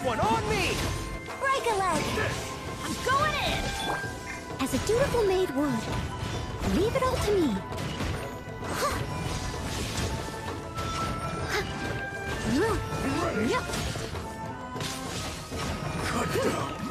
one on me! Break a leg! I'm going in! As a dutiful maid would. Leave it all to me. Cut down!